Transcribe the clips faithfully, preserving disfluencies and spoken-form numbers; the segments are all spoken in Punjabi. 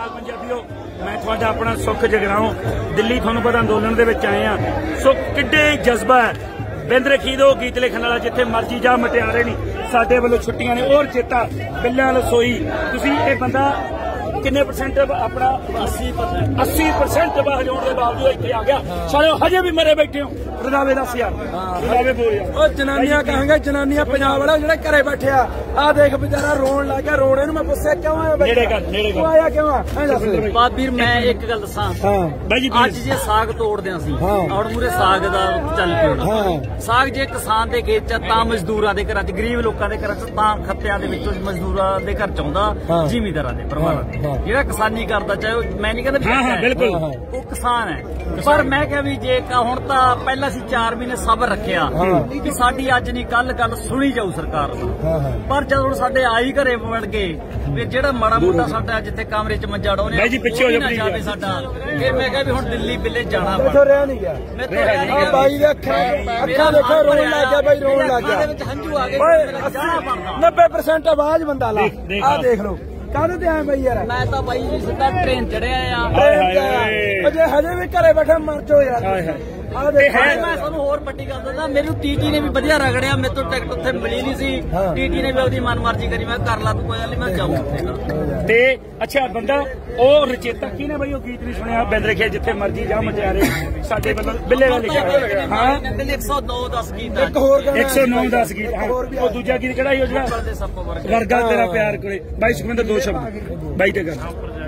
अकाल पंजाबियों, मैं थोड़ा अपना सुख जगराओं दिल्ली थानू पता अंदोलन दे विच आए हैं। सो किड्डे जज्बा है बिंद रखी दो गीत लिखण वाला जिथे मर्जी जा मटियारे नहीं साडे वल्लों छुट्टियां ने और चेता बिल्लां लसोई तुसीं ये बंदा किन्ने परसेंट अपना अस्सी परसेंट अस्सी परसेंट बजाउण के बावजूद इत्थे आ गया सारे हजे भी मरे बैठे हो रंधावे दस यार रंधावे बोल यार जनानियां कहेंगे जनानियां पंजाब वाले जेडे घरे बैठे आ देख बेचारा रोन लग गया रोने मैं पुछया क्यों आया नेड़े कर नेड़े कर आया क्यों आ बाबीर मैं एक गल दसां अज जे साग तोड़दे सी और मूरे साग दा चल पिया साग जे किसान दे खेत च तां मजदूरां दे घरां च गरीब लोकां दे घरां च तां खत्तियां दे विचों मजदूरां दे घर च आउंदा जिमींदारां दे परिवारां दे ਜਿਹੜਾ ਕਿਸਾਨੀ ਕਰਦਾ ਚਾਹੇ ਉਹ ਮੈਂ ਨਹੀਂ ਕਹਿੰਦਾ ਹਾਂ ਬਿਲਕੁਲ ਉਹ ਕਿਸਾਨ ਹੈ ਪਰ ਮੈਂ ਕਿਹਾ ਵੀ ਜੇ ਹੁਣ ਤਾਂ ਪਹਿਲਾਂ ਅਸੀਂ ਚਾਰ ਮਹੀਨੇ ਸਬਰ ਰੱਖਿਆ ਕਿ ਸਾਡੀ ਅੱਜ ਨਹੀਂ ਕੱਲ ਗੱਲ ਸੁਣੀ ਜਾਊ ਸਰਕਾਰ ਨੂੰ ਪਰ ਜਦੋਂ ਹੁਣ ਸਾਡੇ ਆਈ ਘਰੇ ਵੜ ਗਏ ਵੀ ਜਿਹੜਾ ਮਾੜਾ ਮੋਟਾ ਸਾਡਾ ਜਿੱਥੇ ਕਮਰੇ ਚ ਮੰਜਾ ਡਾਉਨੇ ਬਾਈ ਜੀ ਪਿੱਛੇ ਹੋ ਜਾਵੇ ਸਾਡਾ ਫਿਰ ਮੈਂ ਕਿਹਾ ਵੀ ਹੁਣ ਦਿੱਲੀ ਬਿੱਲੇ ਜਾਣਾ ਮੈਥੋਂ ਰਹਿ ਨਹੀਂ ਗਿਆ ਮੈਂ ਬਾਈ ਦੇ ਅੱਖਾਂ ਅੱਖਾਂ ਦੇਖੋ ਰੋਣ ਲੱਗ ਗਿਆ ਬਾਈ ਰੋਣ ਲੱਗ ਗਿਆ ਦੇ ਵਿੱਚ ਹੰਝੂ ਆ ਗਏ ਨੱਬੇ ਪਰਸੈਂਟ ਆਵਾਜ਼ ਬੰਦਾ ਲਾ ਆ ਦੇਖ ਲਓ ਕਾਹਦੇ ਤੇ ਆਏ ਬਈ ਯਾਰ ਮੈਂ ਤਾਂ ਬਾਈ ਜੀ ਸਿੱਧਾ ਟ੍ਰੇਨ ਚੜਿਆ ਆ ਜੇ ਹਜੇ ਵੀ ਘਰੇ ਬੈਠਾ ਮਰ ਜਾਓ ਯਾਰ ਆ ਦੇਖ ਮੈਂ ਤੁਹਾਨੂੰ ਹੋਰ ਪੱਟੀ ਕਰ ਦਿੰਦਾ ਮੈਨੂੰ ਟੀਟੀ ਨੇ ਵੀ ਵਧੀਆ ਰਗੜਿਆ ਮੇਰੇ ਤੋਂ ਟਿਕਟ ਉੱਥੇ ਮਿਲੀ ਨਹੀਂ ਸੀ ਟੀਟੀ ਨੇ ਵੀ ਉਹਦੀ ਮਨਮਰਜ਼ੀ ਕਰੀ ਮੈਂ ਕਰ ਲਾ ਤੂੰ ਕੋਈ ਗੱਲ ਨਹੀਂ ਮੈਂ ਜਾਊਂ ਤੇ ਅੱਛਾ ਬੰਦਾ ਉਹ ਰਚੇਤਾ ਕੀ ਨੇ ਬਈ ਉਹ ਗੀਤ ਨਹੀਂ ਸੁਣਿਆ ਬਿੰਦ ਰਖਿਆ ਜਿੱਥੇ ਮਰਜੀ ਜਾ ਮਚਿਆਰੇ ਸਾਡੇ ਵੱਲੋਂ ਬਿੱਲੇ ਦਾ ਲਿਖਿਆ ਹਾਂ ਇੱਕ ਸੌ ਨੌ ਦਸ ਗੀਤ ਇੱਕ ਹੋਰ ਇੱਕ ਸੌ ਨੌ ਦਸ ਗੀਤ ਉਹ ਦੂਜਾ ਗੀਤ ਕਿਹੜਾ ਸੀ ਉਹ ਜਿਹੜਾ ਵਰਗਾ ਤੇਰਾ ਪਿਆਰ ਕੋਲੇ ਬਾਈ ਸੁਖਵਿੰਦਰ ਦੋ ਸ਼ਬਦ ਬਾਈ ਤੇ ਗੱਲ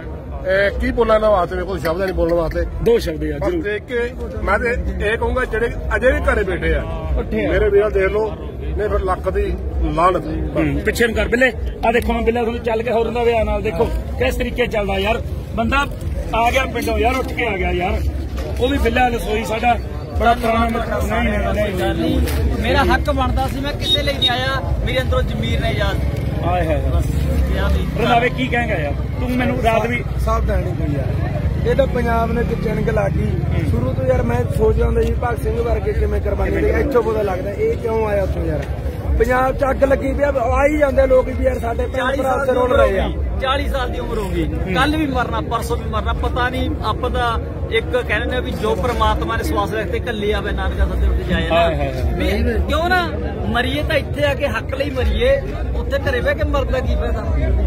ਕੀ ਬੋਲਣ ਵਾਸਤੇ ਮੇਰੇ ਕੋਲ ਸ਼ਬਦ ਨਹੀਂ ਬੋਲਣ ਵਾਸਤੇ ਦੋ ਸ਼ਬਦ ਯਾਰ ਜਰੂਰ ਦੇਖ ਕੇ ਮੈਂ ਤੇ ਇਹ ਕਹੂੰਗਾ ਜਿਹੜੇ ਅਜੇ ਵੀ ਘਰੇ ਬੈਠੇ ਆ ਮੇਰੇ ਵੀਰ ਦੇਖ ਲਓ ਨੇ ਫਿਰ ਲੱਕ ਦੀ ਲਾਹਨਤ ਪਿੱਛੇ ਨੂੰ ਕਰ ਬਿੱਲੇ ਆ ਦੇਖੋ ਮੈਂ ਬਿੱਲੇ ਤੁਹਾਨੂੰ ਚੱਲ ਕੇ ਹੋਰ ਦਾ ਵਿਆਹ ਨਾਲ ਦੇਖੋ ਕਿਸ ਤਰੀਕੇ ਚੱਲਦਾ ਯਾਰ ਬੰਦਾ ਆ ਗਿਆ ਪਿੰਡੋਂ ਯਾਰ ਉੱਠ ਕੇ ਆ ਗਿਆ ਯਾਰ ਉਹ ਵੀ ਬਿੱਲਾ ਲਸੋਈ ਸਾਡਾ ਬੜਾ ਪੁਰਾਣਾ ਨਹੀਂ ਮੇਰਾ ਹੱਕ ਬਣਦਾ ਸੀ ਮੈਂ ਕਿਸੇ ਲਈ ਨਹੀਂ ਆਇਆ ਮੇਰੇ ਅੰਦਰੋਂ ਜ਼ਮੀਰ ਨੇ ਯਾਦ ਆਏ ਹੈ ਰੰਧਾਵੇ ਕੀ ਕਹੇਗਾ ਯਾਰ ਤੂੰ ਮੈਨੂੰ ਰਾਤ ਵੀ ਸਾਵਧਾਨੀ ਕੋਈ ਯਾਰ ਇਹ ਤਾਂ ਪੰਜਾਬ ਨੇ ਚਿੰਗ ਲਾਗੀ ਸ਼ੁਰੂ ਤੋਂ ਯਾਰ ਮੈਂ ਸੋਚਦਾ ਹੁੰਦਾ ਜੀ ਭਗਤ ਸਿੰਘ ਵਰਗੇ ਕਿਵੇਂ ਕੁਰਬਾਨੀ ਦੇ ਇੱਥੋਂ ਪਤਾ ਲੱਗਦਾ ਇਹ ਕਿਉਂ ਆਇਆ ਉੱਥੋਂ ਯਾਰ ਪੰਜਾਬ ਚ ਅੱਗ ਲੱਗੀ ਪਈ ਆ ਹੀ ਜਾਂਦੇ ਲੋਕ ਵੀ ਯਾਰ ਸਾਡੇ ਭੈਣ ਭਰਾ ਤੇ ਰੋਣ ਰਹੇ ਆ ਚਾਲੀ ਸਾਲ ਦੀ ਉਮਰ ਹੋ ਗਈ ਕੱਲ ਵੀ ਮਰਨਾ ਪਰਸੋਂ ਵੀ ਮਰਨਾ ਪਤਾ ਨਹੀਂ ਆਪਾਂ ਦਾ ਇੱਕ ਕਹਿੰਦੇ ਨੇ ਵੀ ਜੋ ਪ੍ਰਮਾਤਮਾ ਨੇ ਸਵਾਸ ਰੱਖਤੇ ਕੱਲੀ ਆਵੇ ਨਾਨਕਾ ਸੱਦੇ ਉੱਤੇ ਜਾਏ ਨਾ ਕਿਉਂ ਨਾ ਮਰੀਏ ਤਾਂ ਇੱਥੇ ਆ ਕੇ ਹੱਕ ਲਈ ਮਰੀਏ ਉੱਥੇ ਘਰੇ ਬਹਿ ਕੇ ਮਰਦਾ ਕੀ ਫਾਇਦਾ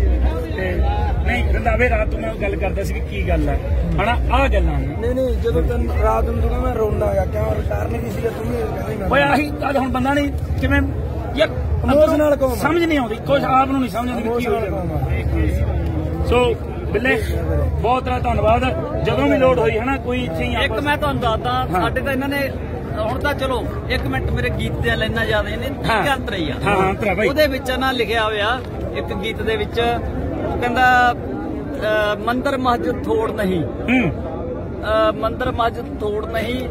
ਨਹੀਂ ਰੰਧਾਵੇ ਰਾਤ ਨੂੰ ਮੈਂ ਗੱਲ ਕਰਦਾ ਸੀ ਕੀ ਗੱਲ ਹੈ ਹਨਾ ਆਹ ਗੱਲਾਂ ਨਹੀਂ ਨਹੀਂ ਜਦੋਂ ਤੈਨੂੰ ਰਾਤ ਨੂੰ ਤੂੰ ਮੈਂ ਰੋਂਦਾ ਆ ਕਿਉਂ ਰਿਟਾਇਰ ਨਹੀਂ ਸੀ ਤੂੰ ਕਹਿੰਦਾ ਓਏ ਆਹੀ ਗੱਲ ਹੁਣ ਬੰਦਾ ਨਹੀਂ ਕਿਵੇਂ ਯਾਰ ਇਮੋਸ਼ਨਲ ਕੌਮ ਸਮਝ ਨਹੀਂ ਆਉਂਦੀ ਕੁਝ ਆਪ ਨੂੰ ਨਹੀਂ ਸਮਝ ਆਉਂਦੀ ਕੀ ਹੋ ਰਿਹਾ ਸੋ ਬਿੱਲੇ ਬਹੁਤ ਤਰ੍ਹਾਂ ਧੰਨਵਾਦ ਜਦੋਂ ਵੀ ਲੋੜ ਹੋਈ ਹਨਾ ਕੋਈ ਇੱਥੇ ਇੱਕ ਮੈਂ ਤੁਹਾਨੂੰ ਦੱਸਦਾ ਸਾਡੇ ਤਾਂ ਇਹਨਾਂ ਨੇ ਹੁਣ ਤਾਂ ਚਲੋ ਇੱਕ ਮਿੰਟ ਮੇਰੇ ਗੀਤ ਦੀਆਂ ਲਾਈਨਾਂ ਯਾਦ ਨੇ ਠੀਕ ਅੰਤਰ ਹੀ ਆ ਉਹਦੇ ਵਿੱਚ ਨਾ ਲਿਖਿਆ ਹੋਇਆ ਇੱਕ ਗੀਤ ਦੇ ਵਿੱਚ ਕਹਿੰਦਾ ਮੰਦਰ ਮਸਜਿਦ ਥੋੜ ਨਹੀਂ ਮੰਦਰ ਮਸਜਿਦ ਥੋੜ ਨਹੀਂ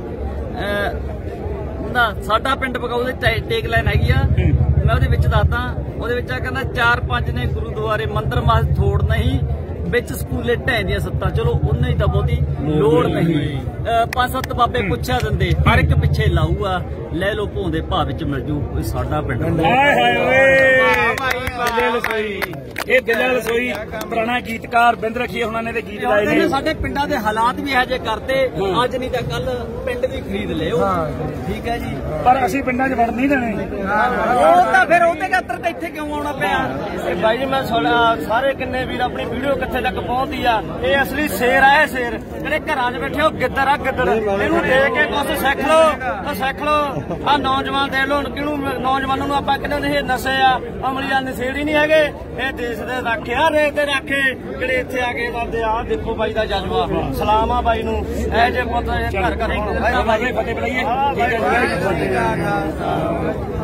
ਨਾ ਸਾਡਾ ਪਿੰਡ ਪਕਾਉ ਦੇ ਟੇਕ ਲਾਈਨ ਹੈਗੀ ਆ ਮੈਂ ਉਹਦੇ ਵਿੱਚ ਦੱਸਦਾ ਉਹਦੇ ਵਿੱਚ ਆ ਕਹਿੰਦਾ ਚਾਰ ਪੰਜ ਨੇ ਗੁਰਦੁਆਰੇ ਮੰਦਰ ਮਸਜਿਦ ਥੋੜ ਨਹੀਂ ਵਿੱਚ ਸਕੂਲੇ ਢਹਿ ਦੀਆਂ ਸੱਤਾਂ ਚਲੋ ਉਹਨਾਂ ਹੀ ਤਾਂ ਬਹੁਤੀ ਲੋੜ ਨਹੀਂ ਪੰਜ ਸੱਤ ਬਾਬੇ ਪੁੱਛਿਆ ਦਿੰਦੇ ਹਰ ਇੱਕ ਪਿੱਛੇ ਲਾਊਗਾ ਲੈ ਲੋ ਭੋਂਦੇ ਭਾਅ ਵਿੱਚ ਮਿਲ ਜੂ ਕੋਈ ਸਾਡਾ ਪਿੰਡ ਇਹ ਬਿੱਲਾ ਲਸੋਈ ਪੁਰਾਣਾ ਗੀਤਕਾਰ ਬਿੰਦ ਰਖੀਏ ਉਹਨਾਂ ਨੇ ਤੇ ਗੀਤ ਗਾਏ ਨੇ ਸਾਡੇ ਪਿੰਡਾਂ ਦੇ ਹਾਲਾਤ ਵੀ ਇਹੋ ਜਿਹੇ ਕਰਤੇ ਅੱਜ ਨਹੀਂ ਤਾਂ ਕੱਲ ਪਿੰਡ ਵੀ ਖਰੀਦ ਲਿਓ ਠੀਕ ਹੈ ਜੀ ਪਰ ਅਸੀਂ ਪਿੰਡਾਂ 'ਚ ਵੜ ਨਹੀਂ ਦੇਣੇ ਉਹ ਤਾਂ ਫਿਰ ਉਹਦੇ ਖਾਤਰ ਤਾਂ ਇੱਥੇ ਕਿਉਂ ਆਉਣਾ ਪਿਆ ਬਾਈ ਜੀ ਮੈਂ ਸਾਰੇ ਕਿੰਨੇ ਵੀਰ ਆਪਣੀ ਵੀਡੀਓ ਕਿੱਥੇ ਤੱਕ ਪਹੁੰਚਦੀ ਆ ਇਹ ਅਸਲੀ ਸ਼ੇਰ ਆ ਇਹ ਸ਼ੇਰ ਜਿਹੜੇ ਘਰਾਂ 'ਚ ਬੈਠੇ ਉਹ ਗਿੱਦੜ ਆ ਗਿੱਦੜ ਇਹਨੂੰ ਦੇਖ ਕੇ ਕੁਛ ਸਿੱਖ ਲੋ ਤਾਂ ਸਿੱਖ ਲੋ ਆ ਨੌਜਵਾਨ ਦੇਖ ਲੋ ਕਿਹਨੂੰ ਨੌਜਵਾਨਾਂ ਨੂੰ ਆਪਾਂ ਕਹਿੰਦੇ ਇਹ ਨਸ਼ੇ ਆ ਅਮਲੀਆ ਨਸ਼ੇੜੀ ਨਹੀਂ ਹੈਗੇ ਇਹ ਦੇਸ਼ ਦੇ ਰੱਖਿਆ ਰੇ ਤੇ ਰੱਖੇ ਜਿਹੜੇ ਇੱਥੇ ਆ ਕੇ ਕਰਦੇ ਆ ਦੇਖੋ ਬਾਈ ਦਾ ਜਜ਼ਬਾ ਸਲਾਮ ਆ ਬਾਈ ਨੂੰ ਇਹ ਜੇ ਪੁੱਤ ਘਰ ਘਰ ਫਤਿਹ ਬੁਲਾਈਏ ਠੀਕ ਹੈ